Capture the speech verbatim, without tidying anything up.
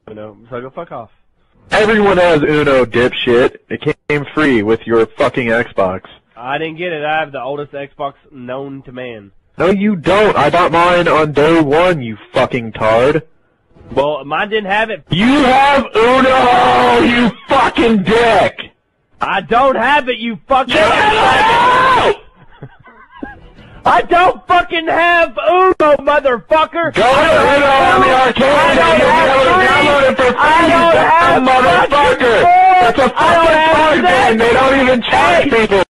Uno, so go fuck off. Everyone has Uno, dipshit. It came free with your fucking Xbox. I didn't get it. I have the oldest Xbox known to man. No, you don't. I bought mine on day one, you fucking tard. Well, mine didn't have it. You have Uno, you fucking dick! I don't have it, you fucking... You have it! I don't fucking have Uno, motherfucker! Go to Uno on the arcade and you'll be able to download it for free, you dumb motherfucker! It's a fucking card game, they don't even charge people!